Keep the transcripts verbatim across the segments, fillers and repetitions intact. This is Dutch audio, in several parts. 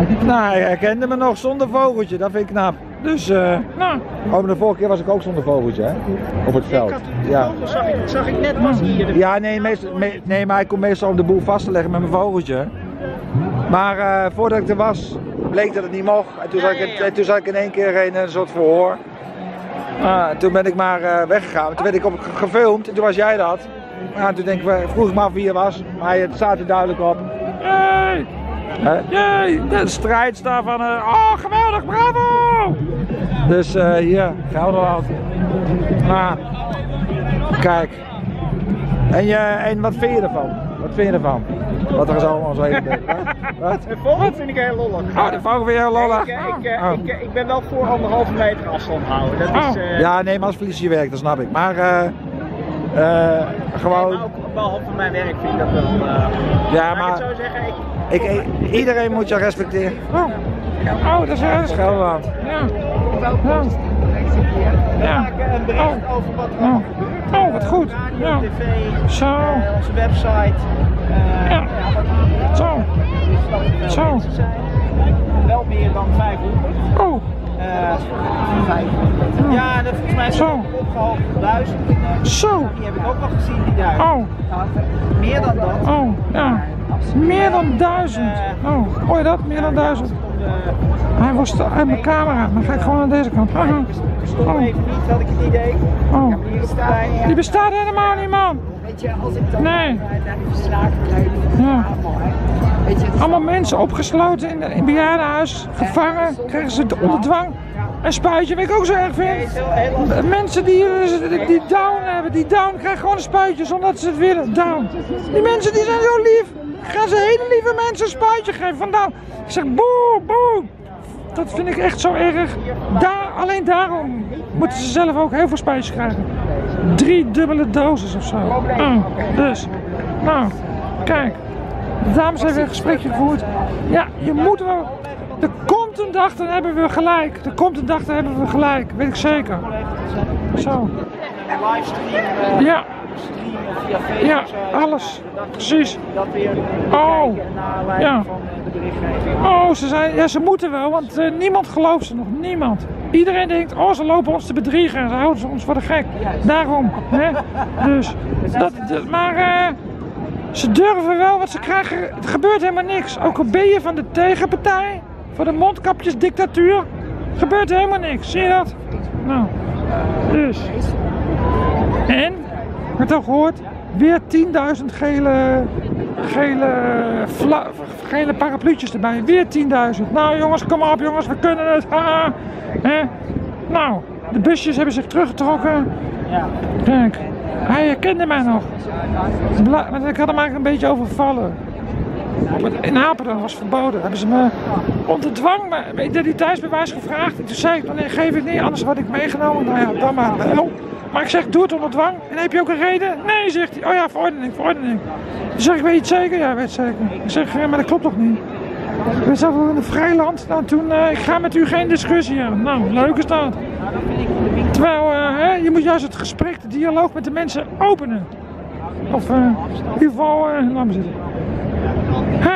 Nou, hij herkende me nog zonder vogeltje, dat vind ik knap. Dus, uh, nou. Oh, de vorige keer was ik ook zonder vogeltje, hè? Op het veld. Ik had de ja. vogel, zag ik, zag ik net was hier. Ja, nee, meestal, me, nee, maar ik kom meestal om de boel vast te leggen met mijn vogeltje. Maar uh, voordat ik er was, bleek dat het niet mocht. En toen, ja, zag, ik, ja, ja. toen zag ik in één keer in een soort verhoor. Uh, toen ben ik maar uh, weggegaan. Toen werd ik op gefilmd en toen was jij dat. Uh, toen denk ik, vroeg ik me af wie je was, maar het staat er duidelijk op. Jee! Jee! De strijd staat van, uh, oh geweldig, bravo! Dus uh, hier, Gelderland. Nou, kijk. En, je, en wat vind je ervan? Wat vind je ervan? Wat er is allemaal zo heen. Wat? De vogel vind ik heel lollig. Oh, de vogel vind je heel lollig? Ik, ik, oh. ik, ik ben wel voor anderhalve meter afstand houden. Dat oh. is, uh... Ja, nee, maar als verlies je werk, dat snap ik. Maar uh, uh, gewoon... Nee, maar ook behalve mijn werk vind ik dat wel... Uh... Ja, maar... Ik het zo zeggen, ik... Ik, ik, iedereen moet je respecteren. Oh, oh dat is, dat is Gelderland. Ja. Ja. We maken een bericht oh. over wat er oh. gebeurt. Oh, wat goed. Radio, ja. tv, zo. Uh, onze website. Uh, ja. Ja, wat zo. Dus dat er veel mensen zijn. Wel meer dan vijfhonderd. Oh. Uh, vijfhonderd. Ja, dat volgens mij is het opgehoogd tot duizend. Zo. Die heb ik ook wel gezien, die duizend. Oh. Meer dan dat. Oh, ja. Meer dan duizend. Oh, hoor je dat? Meer dan duizend. Hij was uit mijn camera, dan ga ik gewoon aan deze kant. Oh. Stond even niet, had ik het idee. Oh. Die bestaat helemaal niet, man. Weet je, als ik dan nee. naar die verslagen krijg, ja. Allemaal mensen opgesloten in een bejaardenhuis, gevangen, krijgen ze onder dwang. Een spuitje, wat ik ook zo erg vind. Mensen die, die down hebben, die down krijgen gewoon een spuitje zonder dat ze het willen. Down. Die mensen die zijn zo lief. Gaan ze hele lieve mensen een spuitje geven van down. Ik zeg boe, boe. Dat vind ik echt zo erg. Daar, alleen daarom moeten ze zelf ook heel veel spuitjes krijgen. Drie dubbele doses of zo. Oh, dus, nou, kijk. De dames hebben een gesprekje gevoerd. Ja, je moet wel... Er komt een dag, dan hebben we gelijk. Er komt een dag, dan hebben we gelijk. Weet ik zeker. Zo. Livestream. Ja. Ja, alles. Precies. Oh. Ja. Oh, ze zijn, ja, ze moeten wel, want uh, niemand gelooft ze nog. Niemand. Iedereen denkt, oh, ze lopen ons te bedriegen en ze houden ze ons voor de gek. Daarom. Hè? Dus, dat, dat, maar uh, ze durven wel, want ze krijgen, er gebeurt helemaal niks. Ook al ben je van de tegenpartij, voor de mondkapjesdictatuur, gebeurt er helemaal niks. Zie je dat? Nou, dus. En, ik heb het al gehoord, weer tienduizend gele, gele, fla, gele parapluutjes erbij. Weer tienduizend. Nou jongens, kom op jongens, we kunnen het. Haha. He? Nou, de busjes hebben zich teruggetrokken. Kijk, hij herkende mij nog. Bla, ik had hem eigenlijk een beetje overvallen. In Apeldoorn was verboden. Hebben ze me onder dwang mijn identiteitsbewijs gevraagd. En toen zei ik, nee, geef ik niet, anders had ik meegenomen. Nou ja, dan maar wel. Maar ik zeg, doe het onder dwang. En heb je ook een reden? Nee, zegt hij. Oh ja, verordening, verordening. Toen zeg ik, weet je het zeker? Ja, weet het zeker. Ik zeg, maar dat klopt toch niet? We zijn in een vrij land. Nou, toen, uh, ik ga met u geen discussie aan. Nou, leuk is dat. Terwijl, uh, hè, je moet juist het gesprek, de dialoog met de mensen openen. Of uh, in ieder geval, uh, laat me zitten. Huh.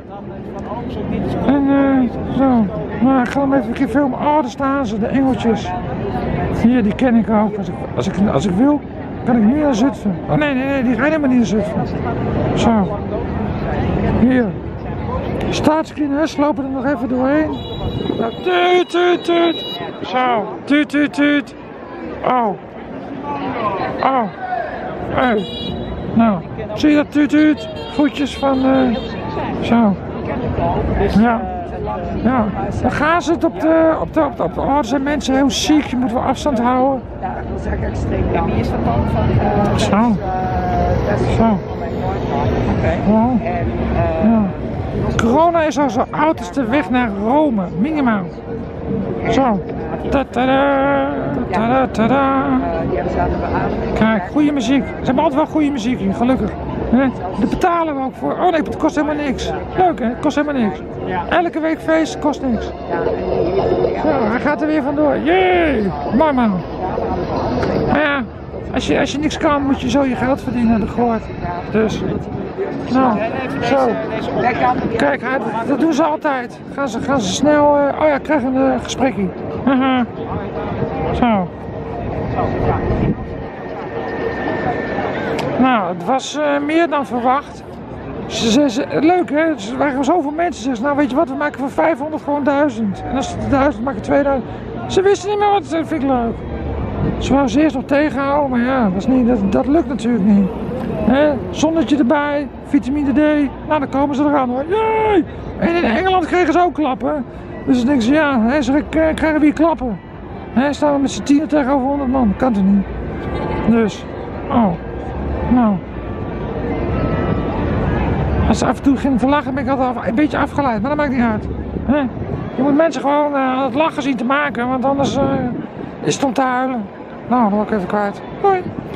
En uh, zo. Nou, ik ga hem even een keer filmen. Oh, daar staan ze, de engeltjes. Hier, die ken ik ook. Als ik, als ik, als ik wil, kan ik nu naar Zutphen. Oh nee, nee, nee, die rijden helemaal niet naar Zutphen. Zo. Hier. Staatskines lopen er nog even doorheen. Nou, tuut, tuut, tuut. Zo. Tuut, tuut, tuut. Oh. Oh. Hey. Nou, zie je dat tuut, tuut? Voetjes van... Uh... Zo. Ja. Ja, dan gaan ze het op de, op de, op de, op de, oh, er zijn mensen heel ziek, je moet wel afstand houden. Ja, dat is echt extreem. En wie is dat dan van? Uh, Zo. Uh, Zo. Oké. Ja. En, uh, ja. Corona is al zo oud als de weg naar Rome, minimaal. Zo. Ta-tada, tada, tada. Uh, die hebben ze laten beademen. Kijk, goede muziek. Ze hebben altijd wel goede muziek hier, gelukkig. Daar betalen we ook voor. Oh nee, het kost helemaal niks. Leuk hè, het kost helemaal niks. Elke week feest kost niks. Zo, hij gaat er weer vandoor. Jee, mooi man. Maar ja, als je, als je niks kan, moet je zo je geld verdienen, heb ik gehoord. Dus, Nou, zo. Deze Kijk, hij, dat doen ze altijd. Gaan ze, gaan ze snel... Uh, oh ja, krijgen een uh, gesprekje. Haha. Zo. Nou, het was uh, meer dan verwacht. Ze, ze, ze, leuk hè, er waren zoveel mensen. Ze nou weet je wat, we maken van vijfhonderd gewoon duizend. En als het duizend maken tweeduizend. Ze wisten niet meer wat, dat vind ik leuk. Ze wou ze eerst nog tegenhouden, maar ja, dat, is niet, dat, dat lukt natuurlijk niet. He, zonnetje erbij, vitamine D, nou dan komen ze eraan hoor. Jee! En in Engeland kregen ze ook klappen. Dus dan denken ze, ja, he, ze krijgen weer klappen. He, staan we met z'n tienen tegenover honderd man, kan het niet. Dus, oh, nou. Als ze af en toe beginnen te lachen ben ik altijd af, een beetje afgeleid, maar dat maakt niet uit. He, je moet mensen gewoon uh, aan het lachen zien te maken, want anders uh, is het om te huilen. Nou, dan word ik even kwijt. Hoi.